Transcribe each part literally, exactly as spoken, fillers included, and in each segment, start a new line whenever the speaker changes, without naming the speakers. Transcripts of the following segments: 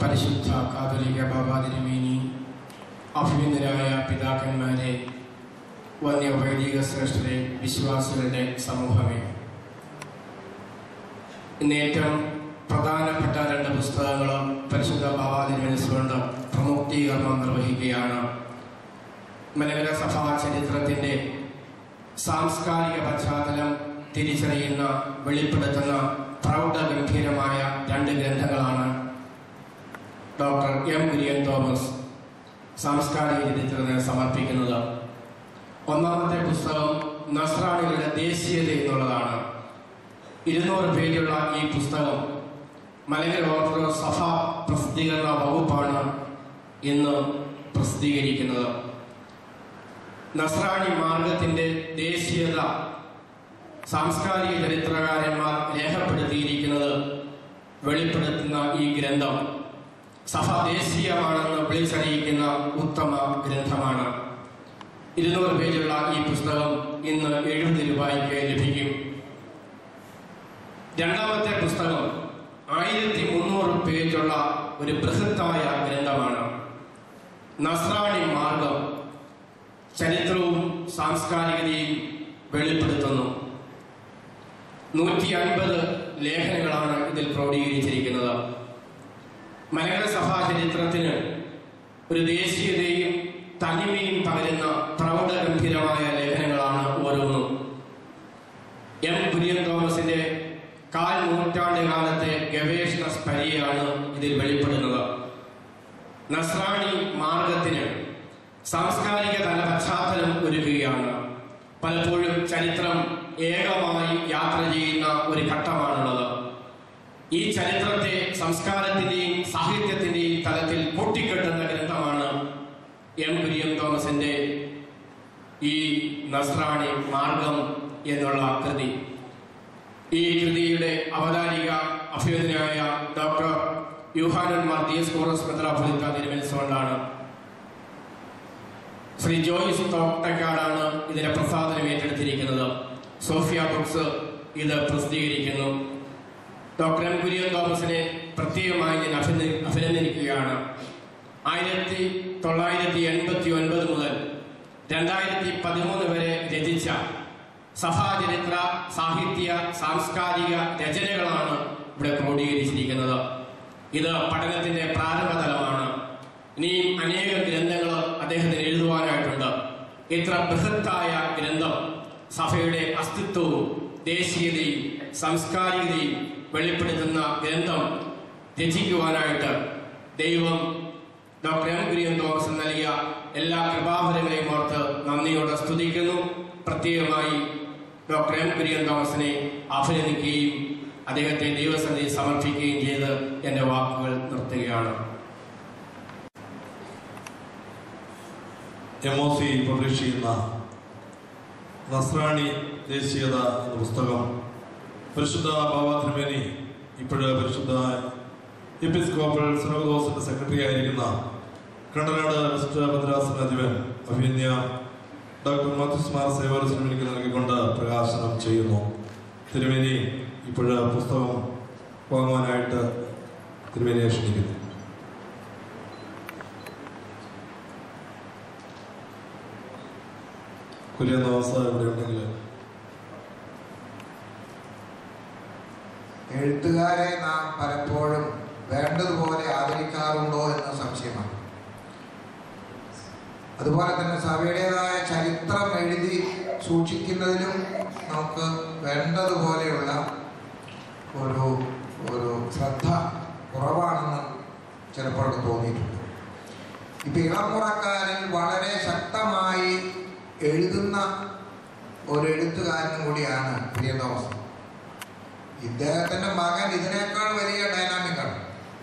പരിശുദ്ധ കാതോലിക ബാബാ തിരുമേനി, അഭിനന്ദരായ പിതാക്കന്മാരെ, വന്യ വൈദിക ശ്രേഷ്ഠരെ, വിശ്വാസികളുടെ സമൂഹമേ, ഇന്ന് ഏറ്റവും പ്രധാനപ്പെട്ട രണ്ട് പുസ്തകങ്ങളും പരിശുദ്ധ ബാബാ തിരുമേനിസുകൊണ്ട് പ്രമുക്തീകരണം നിർവഹിക്കുകയാണ്. മലങ്കര സഭാ ചരിത്രത്തിൻ്റെ സാംസ്കാരിക പശ്ചാത്തലം തിരിച്ചറിയുന്ന, വെളിപ്പെടുത്തുന്ന പ്രൗഢഗംഭീരമായ രണ്ട് ഗ്രന്ഥങ്ങളാണ് ഡോക്ടർ എം കുര്യൻ തോമസ് സാംസ്കാരിക ചരിത്രത്തിന് സമർപ്പിക്കുന്നത്. ഒന്നാമത്തെ പുസ്തകം നസ്രാണികളുടെ ദേശീയത എന്നുള്ളതാണ്. ഇരുന്നൂറ് പേജുള്ള ഈ പുസ്തകം മലങ്കര ഓർത്തഡോക്സ് സഭാ പ്രസിദ്ധീകരണ വകുപ്പാണ് ഇന്ന് പ്രസിദ്ധീകരിക്കുന്നത്. നസ്രാണി മാർഗത്തിൻ്റെ ദേശീയത സാംസ്കാരിക ചരിത്രകാരന്മാർ രേഖപ്പെടുത്തിയിരിക്കുന്നത് വെളിപ്പെടുത്തുന്ന ഈ ഗ്രന്ഥം സഭ ദേശീയമാണെന്ന് വിളിച്ചറിയിക്കുന്ന ഉത്തമ ഗ്രന്ഥമാണ്. ഇരുന്നൂറ് പേജുള്ള ഈ പുസ്തകം ഇന്ന് എഴുപത് രൂപയ്ക്ക് ലഭിക്കും. രണ്ടാമത്തെ പുസ്തകം ആയിരത്തി മുന്നൂറ് പേജുള്ള ഒരു ബൃഹത്തായ ഗ്രന്ഥമാണ്. നസ്രാണി മാർഗം ചരിത്രവും സാംസ്കാരികതയും വെളിപ്പെടുത്തുന്നു. നൂറ്റി അൻപത് ലേഖനങ്ങളാണ് ഇതിൽ ക്രോഡീകരിച്ചിരിക്കുന്നത്. മലങ്കര സഭാ ചരിത്രത്തിന് ഒരു ദേശീയതയും തനിമയും പകരുന്ന പ്രൗഢഗംഭീരമായ ലേഖനങ്ങളാണ് ഓരോന്നും. എം കുര്യൻ തോമസിന്റെ കാൽ നൂറ്റാണ്ട് കാലത്തെ ഗവേഷണ സ്പരിയാണ് ഇതിൽ വെളിപ്പെടുന്നത്. നസ്രാണി മാർഗത്തിന് സാംസ്കാരിക തല പശ്ചാത്തലം ഒരുക്കുകയാണ്. പലപ്പോഴും ചരിത്രം ഏകമായി യാത്ര ചെയ്യുന്ന ഒരു ഘട്ടമാണുള്ളത്. ഈ ചരിത്രത്തെ സംസ്കാരത്തിന്റെയും സാഹിത്യത്തിന്റെയും തലത്തിൽ കൂട്ടിക്കെട്ടുന്ന ഗ്രന്ഥമാണ് എം കുര്യൻ തോമസിന്റെ ഈ നസ്രാണി മാർഗം എന്നുള്ള കൃതി. ഈ കൃതിയുടെ അവതാരിക അഭിനന്ദനായ ഡോക്ടർ യൂഹാനൻ മാർ ദിയസ്കോറസ് മെത്രാപ്പൊലീത്ത തിരുമനസ്സുകൊണ്ടാണ്. ശ്രീ ജോയിസ് തോട്ടക്കാടാണ് ഇതിന്റെ പ്രസാദനം ഏറ്റെടുത്തിരിക്കുന്നത്. സോഫിയ ബുക്സ് ഇത് പ്രസിദ്ധീകരിക്കുന്നു. ഡോക്ടർ എം കുര്യൻ തോമസിനെ പ്രത്യേകമായി ഞാൻ അഭിനന്ദിക്കുകയാണ്. ആയിരത്തി തൊള്ളായിരത്തി എൺപത്തി ഒൻപത് മുതൽ രണ്ടായിരത്തി പതിമൂന്ന് വരെ രചിച്ച സഭാചരിത്ര, സാഹിത്യ, സാംസ്കാരിക രചനകളാണ് ഇവിടെ ക്രോഡീകരിച്ചിരിക്കുന്നത്. ഇത് പഠനത്തിന്റെ പ്രാരംഭതലമാണ്. ഇനിയും അനേക ഗ്രന്ഥങ്ങൾ അദ്ദേഹത്തിന് എഴുതുവാനായിട്ടുണ്ട്. ഇത്ര ബൃഹത്തായ ഗ്രന്ഥം സഭയുടെ അസ്തിത്വവും ദേശീയതയും സാംസ്കാരികതയും വെളിപ്പെടുത്തുന്ന ഗ്രന്ഥം രചിക്കുവാനായിട്ട് ദൈവം ഡോക്ടർ എം കുര്യൻ തോമസ് നൽകിയ എല്ലാ കൃപാവരങ്ങളെയും ഓർത്ത് നന്ദിയോടെ സ്തുതിക്കുന്നു. പ്രത്യേകമായി ഡോക്ടർ എം കുര്യൻ തോമസിനെ അഭിനന്ദിക്കുകയും അദ്ദേഹത്തെ ദൈവസന്നിധി സമർപ്പിക്കുകയും ചെയ്ത് എൻ്റെ വാക്കുകൾ നിർത്തുകയാണ്.
എം ഒ സി പബ്ലിഷ് ചെയ്യുന്ന നസ്രാണി ദേശീയത എന്ന പുസ്തകം പരിശുദ്ധ ബാബാ തിരുമേനി, ഇപ്പോഴ് പരിശുദ്ധ എപ്പിസ്കോപ്പൽ സിനോദോസിന്റെ സെക്രട്ടറി ആയിരിക്കുന്ന കണ്ടനാട് വെസ്റ്റ് മദ്രാസനാധിപൻ അഭിനന്ദ ഡോക്ടർ മാത്യൂസ് മാർ സേവ്യർ തിരുമേനിക്ക് നൽകിക്കൊണ്ട് പ്രകാശനം ചെയ്യുന്നു. തിരുമേനി ഇപ്പോഴ് പുസ്തകം വാങ്ങുവാനായിട്ട് തിരുമേനിയെ ക്ഷണിക്കുന്നു. കുര്യൻ തോമസ് ഇവിടെ ഉണ്ടെങ്കിൽ
എഴുത്തുകാരെ നാം പലപ്പോഴും വേണ്ടതുപോലെ ആദരിക്കാറുണ്ടോ എന്ന സംശയമാണ്. അതുപോലെ തന്നെ സഭയുടേതായ ചരിത്രം എഴുതി സൂക്ഷിക്കുന്നതിലും നമുക്ക് വേണ്ടതുപോലെയുള്ള ഒരു ഒരു ശ്രദ്ധ കുറവാണെന്ന് ചിലപ്പോഴൊക്കെ തോന്നിയിട്ടുണ്ട്. ഇപ്പം ഇളമുറക്കാരിൽ വളരെ ശക്തമായി എഴുതുന്ന ഒരു എഴുത്തുകാരനും കൂടിയാണ് കുര്യൻ തോമസ്. ഇദ്ദേഹത്തിന്റെ മകൻ ഇതിനേക്കാൾ വലിയ ഡൈനാമിക്കാണ്.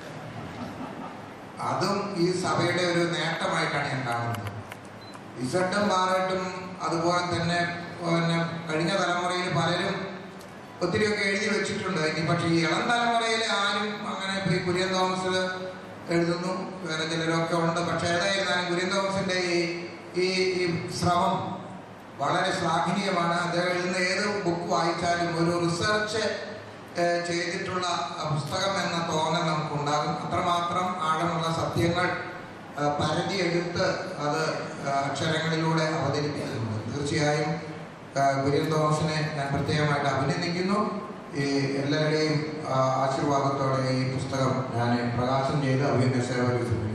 അതും ഈ സഭയുടെ ഒരു നേട്ടമായിട്ടാണ് ഞാൻ കാണുന്നത്. ഇസട്ടും ബാറട്ടും അതുപോലെ തന്നെ പിന്നെ കഴിഞ്ഞ തലമുറയിൽ പലരും ഒത്തിരിയൊക്കെ എഴുതി വെച്ചിട്ടുണ്ട്. ഇനി പക്ഷേ ഈ ഇളം തലമുറയിൽ ആരും അങ്ങനെ ഇപ്പൊ ഈ കുര്യൻ തോമസ് എഴുതുന്നു, വേറെ ചിലരൊക്കെ ഉണ്ട്. പക്ഷെ ഏതായിരുന്നാലും കുര്യൻ തോമസിന്റെ ഈ ഈ ഈ ശ്രമം വളരെ ശ്ലാഘനീയമാണ്. അദ്ദേഹം എഴുതുന്ന ഏത് ബുക്ക് വായിച്ചാലും ഒരു റിസർച്ച് ചെയ്തിട്ടുള്ള പുസ്തകം എന്ന തോന്നൽ നമുക്കുണ്ടാകും. അത്രമാത്രം ആഴമുള്ള സത്യങ്ങൾ പരതിയെടുത്ത് അത് അക്ഷരങ്ങളിലൂടെ അവതരിപ്പിക്കുന്നുണ്ട്. തീർച്ചയായും കുര്യൻ തോമസിനെ ഞാൻ പ്രത്യേകമായിട്ട് അഭിനന്ദിക്കുന്നു. ഈ എല്ലാവരുടെയും ആശീർവാദത്തോടെ ഈ പുസ്തകം ഞാൻ പ്രകാശനം ചെയ്ത് അഭിനന്ദ സേവകർക്ക് സമർപ്പിക്കുന്നു.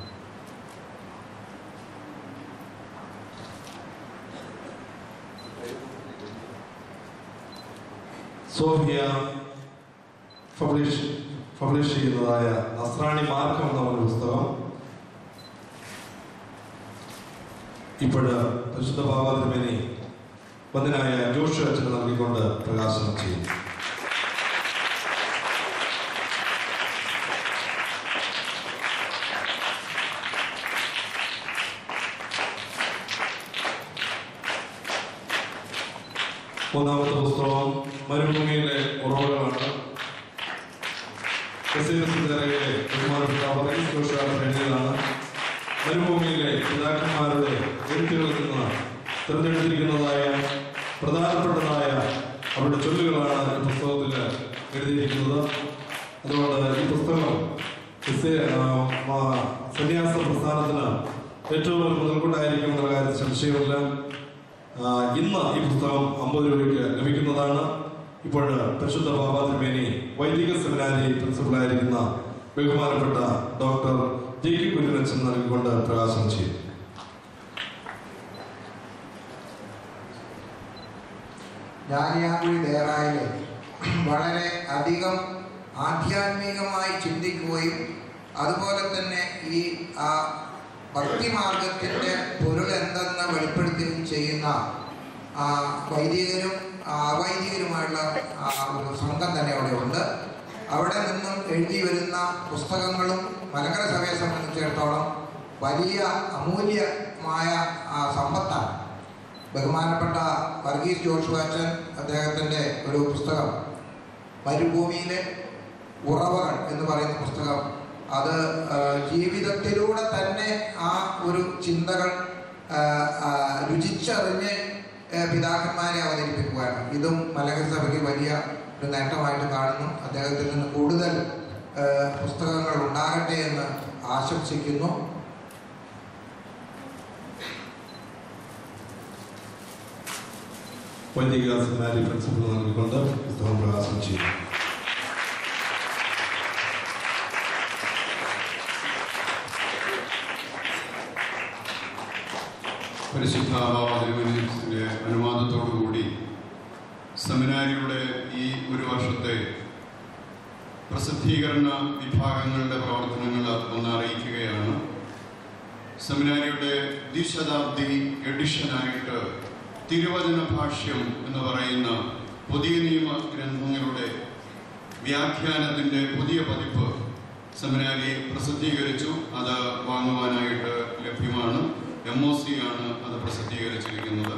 സോഫിയ പബ്ലിഷ് പബ്ലിഷ് ചെയ്യുന്നതായ നസ്രാണി മാർക്കം എന്ന ഒരു പുസ്തകം ഇപ്പോഴ് പരിശുദ്ധ ബാബ തിരുമേനി വന്ദനായ ജോഷു അച്ഛന് നൽകിക്കൊണ്ട് പ്രകാശനം ചെയ്യും. മൂന്നാമത്തെ പുസ്തകം മരുഭൂമിയിലെ ഉറവകളാണ്. എഴുതിയതാണ്. മരുഭൂമിയിലെ പിതാക്കന്മാരുടെ എഴുത്തുകളിൽ നിന്ന് തിരഞ്ഞെടുത്തിരിക്കുന്നതായ പ്രധാനപ്പെട്ടതായ അവരുടെ ചൊല്ലുകളാണ് ഈ പുസ്തകത്തിൽ എഴുതിയിരിക്കുന്നത്. അതുകൊണ്ട് ഈ പുസ്തകം സന്യാസ പ്രസ്ഥാനത്തിന് ഏറ്റവും ഒരു മുതൽക്കൂട്ടായിരിക്കും എന്നുള്ള കാര്യത്തിൽ സംശയമില്ല. ഇന്ന് ഈ പുസ്തകം അമ്പത് രൂപയ്ക്ക് ലഭിക്കുന്നതാണ്. ഇപ്പോൾ പരിശുദ്ധ ബാബ തിരുമേനി വൈദിക സെമിനാരി പ്രിൻസിപ്പളായിരിക്കുന്ന ബഹുമാനപ്പെട്ട ഡോക്ടർ ജെ കെ കുര്യനച്ഛൻ നൽകിക്കൊണ്ട് പ്രകാശനം ചെയ്യും.
ഞാനിയാകുഴി ദേറായിലെ വളരെ അധികം ആധ്യാത്മികമായി ചിന്തിക്കുകയും അതുപോലെ തന്നെ ഈ ആ ഭക്തിമാർഗത്തിൻ്റെ പൊരുൾ എന്തെന്ന് വെളിപ്പെടുത്തുകയും ചെയ്യുന്ന വൈദികരും അവൈദികരുമായുള്ള ഒരു സംഘം തന്നെ അവിടെ ഉണ്ട്. അവിടെ നിന്നും എഴുതി വരുന്ന പുസ്തകങ്ങളും മലങ്കര സഭയെ സംബന്ധിച്ചിടത്തോളം വലിയ അമൂല്യമായ സമ്പത്താണ്. ബഹുമാനപ്പെട്ട വർഗീസ് ജോഷു അച്ഛൻ അദ്ദേഹത്തിൻ്റെ ഒരു പുസ്തകം മരുഭൂമിയിലെ ഉറവകൾ എന്ന് പറയുന്ന പുസ്തകം, അത് ജീവിതത്തിലൂടെ തന്നെ ആ ഒരു ചിന്തകൾ രുചിച്ചറിഞ്ഞ് പിതാക്കന്മാരെ അവതരിപ്പിക്കുകയാണ്. ഇതും മലങ്കര സഭയ്ക്ക് വലിയ ഒരു നേട്ടമായിട്ട് കാണുന്നു. അദ്ദേഹത്തിൽ നിന്ന് കൂടുതൽ പുസ്തകങ്ങൾ ഉണ്ടാകട്ടെ എന്ന് ആശംസിക്കുന്നു.
വൈദിക സെമിനാരി പ്രിൻസിപ്പൽ നൽകിക്കൊണ്ട് പുസ്തകം പ്രകാശനം ചെയ്യും.
പരിശുദ്ധ ബാബ തിരുമേനിയുടെ അനുവാദത്തോടുകൂടി സെമിനാരിയുടെ ഈ ഒരു വർഷത്തെ പ്രസിദ്ധീകരണ വിഭാഗങ്ങളുടെ പ്രവർത്തനങ്ങൾ ഒന്ന് അറിയിക്കുകയാണ്. സെമിനാരിയുടെ ദ്വിശതാബ്ദി എഡിഷനായിട്ട് തിരുവചന ഭാഷ്യം എന്ന് പറയുന്ന പുതിയ നിയമ ഗ്രന്ഥങ്ങളുടെ വ്യാഖ്യാനത്തിൻ്റെ പുതിയ പതിപ്പ് സെമിനാരി പ്രസിദ്ധീകരിച്ചു. അത് വാങ്ങുവാനായിട്ട് ലഭ്യമാണ്. എം ഒ സി ആണ് അത് പ്രസിദ്ധീകരിച്ചിരിക്കുന്നത്.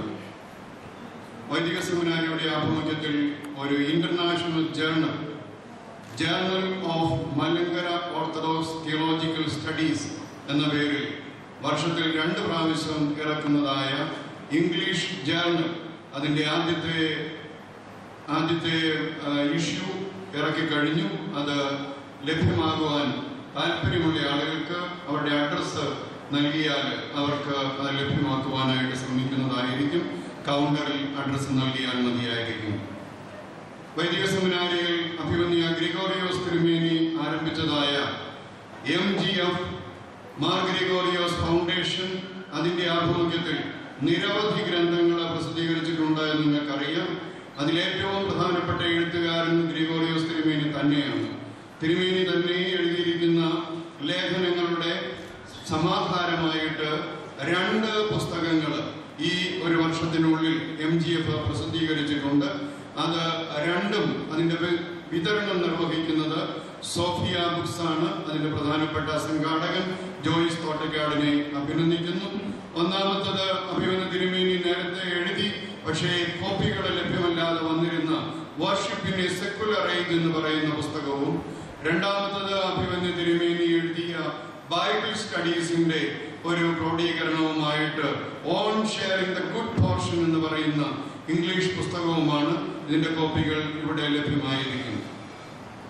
വൈദിക സെമിനാരിയുടെ ആഭിമുഖ്യത്തിൽ ഒരു international journal journal of Malankara orthodox theological studies എന്ന പേരിൽ വർഷത്തിൽ രണ്ട് പ്രാവശ്യം ഇറക്കുന്നതായ ഇംഗ്ലീഷ് ജേർണൽ, അതിൻ്റെ ആദ്യത്തെ ആദ്യത്തെ ഇഷ്യൂ ഇറക്കിക്കഴിഞ്ഞു. അത് ലഭ്യമാകുവാൻ താല്പര്യമുള്ള ആളുകൾക്ക് അവരുടെ അഡ്രസ്സ് നൽകിയാൽ അവർക്ക് അത് ലഭ്യമാക്കുവാനായിട്ട് ശ്രമിക്കുന്നതായിരിക്കും. കൗണ്ടറിൽ അഡ്രസ്സ് നൽകിയാൽ മതിയായിരിക്കും. വൈദിക സെമിനാരിയിൽ അഭിമന്യ ഗ്രിഗോറിയോസ് തിരുമേനി ആരംഭിച്ചതായ M G F Mar Gregorios foundation, അതിൻ്റെ ആഭിമുഖ്യത്തിൽ നിരവധി ഗ്രന്ഥങ്ങൾ പ്രസിദ്ധീകരിച്ചിട്ടുണ്ട് എന്ന് നിങ്ങൾക്കറിയാം. അതിലേറ്റവും പ്രധാനപ്പെട്ട എഴുത്തുകാരൻ ഗ്രിഗോറിയോസ് തിരുമേനി തന്നെയാണ്. തിരുമേനി തന്നെ എഴുതിയിരിക്കുന്ന ലേഖനങ്ങളുടെ സമാധാനമായിട്ട് രണ്ട് പുസ്തകങ്ങൾ ഈ ഒരു വർഷത്തിനുള്ളിൽ എം ജി എഫ് പ്രസിദ്ധീകരിച്ചിട്ടുണ്ട്. അത് രണ്ടും അതിൻ്റെ വിതരണം നിർവഹിക്കുന്നത് സോഫിയ ബുക്സ് ആണ്. അതിൻ്റെ പ്രധാനപ്പെട്ട സംഘാടകൻ ജോയിസ് തോട്ടക്കാടിനെ അഭിനന്ദിക്കുന്നു. ഒന്നാമത്തത് അഭിമന്യ തിരുമേനി നേരത്തെ എഴുതി പക്ഷേ കോപ്പികൾ ലഭ്യമല്ലാതെ വന്നിരുന്ന വർഷിപ്പ് എ സെക്കുലർ ഏജ് എന്ന് പറയുന്ന പുസ്തകവും, രണ്ടാമത്തത് അഭിമന്യ തിരുമേനി എഴുതിയ ബൈബിൾ സ്റ്റഡീസിന്റെ ഒരു ക്രോഡീകരണവുമായിട്ട് on sharing the good portion എന്ന് പറയുന്ന ഇംഗ്ലീഷ് പുസ്തകവുമാണ്. ഇതിന്റെ കോപ്പികൾ ഇവിടെ ലഭ്യമായിരിക്കും.